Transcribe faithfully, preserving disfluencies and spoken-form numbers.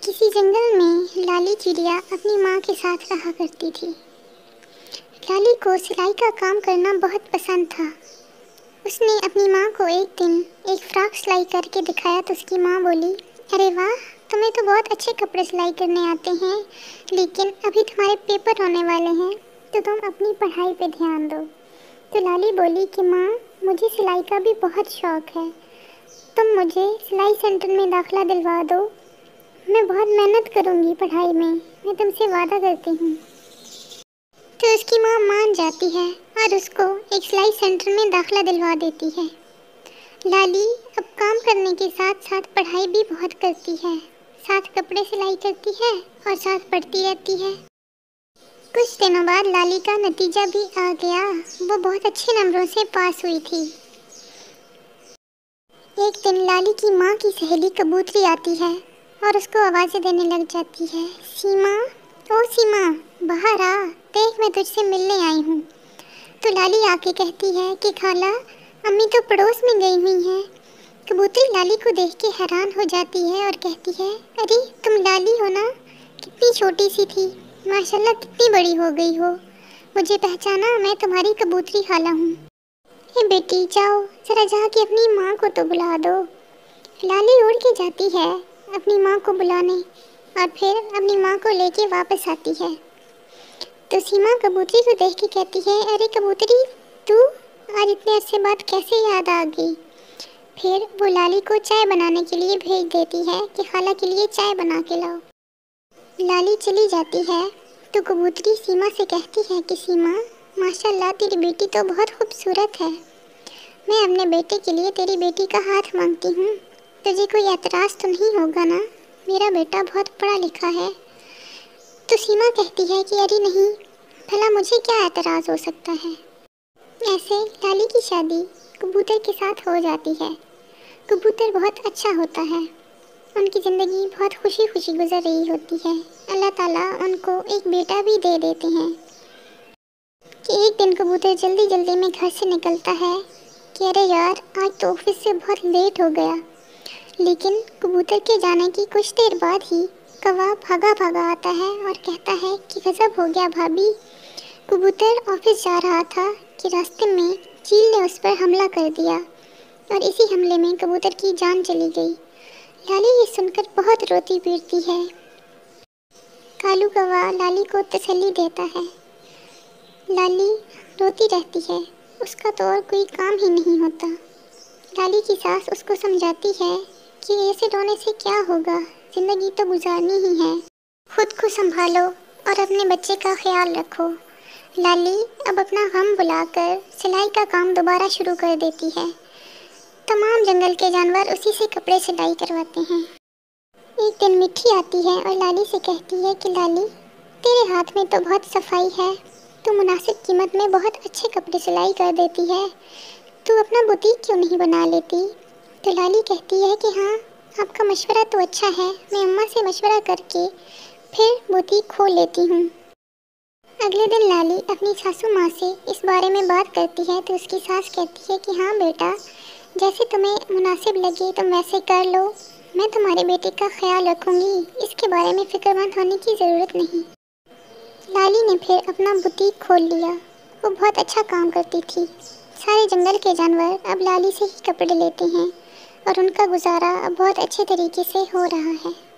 किसी जंगल में लाली चिड़िया अपनी माँ के साथ रहा करती थी। लाली को सिलाई का काम करना बहुत पसंद था। उसने अपनी माँ को एक दिन एक फ्रॉक सिलाई करके दिखाया तो उसकी माँ बोली, अरे वाह, तुम्हें तो बहुत अच्छे कपड़े सिलाई करने आते हैं, लेकिन अभी तुम्हारे पेपर होने वाले हैं तो तुम अपनी पढ़ाई पे ध्यान दो। तो लाली बोली कि माँ, मुझे सिलाई का भी बहुत शौक़ है, तुम मुझे सिलाई सेंटर में दाखिला दिलवा दो। मैं बहुत मेहनत करूँगी पढ़ाई में, मैं तुमसे वादा करती हूँ। तो उसकी माँ मान जाती है और उसको एक सिलाई सेंटर में दाखिला दिलवा देती है। लाली अब काम करने के साथ साथ पढ़ाई भी बहुत करती है, साथ कपड़े सिलाई करती है और साथ पढ़ती रहती है। कुछ दिनों बाद लाली का नतीजा भी आ गया, वो बहुत अच्छे नंबरों से पास हुई थी। एक दिन लाली की माँ की सहेली कबूतरी आती है और उसको आवाज़ें देने लग जाती है, सीमा, ओ सीमा, बाहर आ, देख मैं तुझसे मिलने आई हूँ। तो लाली आके कहती है कि खाला, अम्मी तो पड़ोस में गई हुई हैं। कबूतरी लाली को देख के हैरान हो जाती है और कहती है, अरे तुम लाली हो ना, कितनी छोटी सी थी, माशाल्लाह कितनी बड़ी हो गई हो, मुझे पहचाना, मैं तुम्हारी कबूतरी खाला हूँ। ए बेटी जाओ, ज़रा जाके अपनी माँ को तो बुला दो। लाली उड़ के जाती है अपनी माँ को बुलाने और फिर अपनी माँ को लेके वापस आती है। तो सीमा कबूतरी को देख के कहती है, अरे कबूतरी, तू आज इतने अरसे बाद कैसे याद आ गई। फिर वो लाली को चाय बनाने के लिए भेज देती है कि खाला के लिए चाय बना के लाओ। लाली चली जाती है तो कबूतरी सीमा से कहती है कि सीमा, माशाल्लाह तेरी बेटी तो बहुत खूबसूरत है, मैं अपने बेटे के लिए तेरी बेटी का हाथ मांगती हूँ, तुझे कोई एतराज़ तो नहीं होगा ना, मेरा बेटा बहुत पढ़ा लिखा है। तो सीमा कहती है कि अरे नहीं, भला मुझे क्या एतराज़ हो सकता है। ऐसे लाली की शादी कबूतर के साथ हो जाती है। कबूतर बहुत अच्छा होता है, उनकी ज़िंदगी बहुत खुशी खुशी गुजर रही होती है। अल्लाह ताला उनको एक बेटा भी दे देते हैं कि एक दिन कबूतर जल्दी जल्दी में घर से निकलता है कि अरे यार, आज तो ऑफिस से बहुत लेट हो गया। लेकिन कबूतर के जाने की कुछ देर बाद ही कौवा भागा भागा आता है और कहता है कि गज़ब हो गया भाभी, कबूतर ऑफिस जा रहा था कि रास्ते में चील ने उस पर हमला कर दिया और इसी हमले में कबूतर की जान चली गई। लाली ये सुनकर बहुत रोती पीटती है। कालू कौवा लाली को तसल्ली देता है। लाली रोती रहती है, उसका तो और कोई काम ही नहीं होता। लाली की सास उसको समझाती है कि ऐसे रोने से क्या होगा, ज़िंदगी तो गुजारनी ही है, खुद को संभालो और अपने बच्चे का ख्याल रखो। लाली अब अपना गम बुलाकर सिलाई का काम दोबारा शुरू कर देती है। तमाम जंगल के जानवर उसी से कपड़े सिलाई करवाते हैं। एक दिन मिट्टी आती है और लाली से कहती है कि लाली, तेरे हाथ में तो बहुत सफाई है, तू मुनासिब कीमत में बहुत अच्छे कपड़े सिलाई कर देती है, तू अपना बुटीक क्यों नहीं बना लेती। तो लाली कहती है कि हाँ, आपका मशवरा तो अच्छा है, मैं अम्मा से मशवरा करके फिर बुटीक खोल लेती हूँ। अगले दिन लाली अपनी सासू माँ से इस बारे में बात करती है तो उसकी सास कहती है कि हाँ बेटा, जैसे तुम्हें मुनासिब लगे तुम वैसे कर लो, मैं तुम्हारे बेटे का ख्याल रखूँगी, इसके बारे में फ़िक्रमंद होने की ज़रूरत नहीं। लाली ने फिर अपना बुटीक खोल लिया। वो बहुत अच्छा काम करती थी। सारे जंगल के जानवर अब लाली से ही कपड़े लेते हैं और उनका गुजारा अब बहुत अच्छे तरीके से हो रहा है।